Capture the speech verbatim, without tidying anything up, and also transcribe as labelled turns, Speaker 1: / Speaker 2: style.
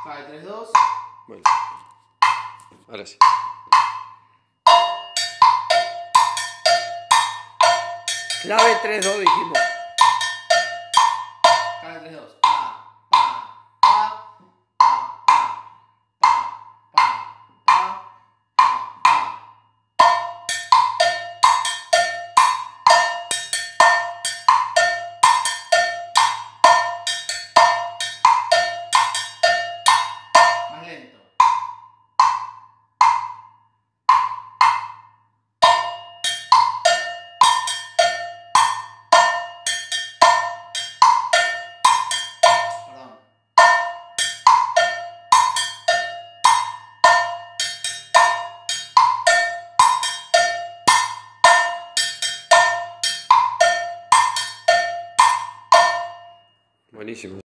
Speaker 1: Clave tres dos.
Speaker 2: Bueno. Ahora sí. Clave tres dos dijimos.
Speaker 1: Clave tres dos. Pa, pa, pa, pa, pa, pa, pa, pa, pa, pa. Más lento. Perdón.
Speaker 2: Buenísimo.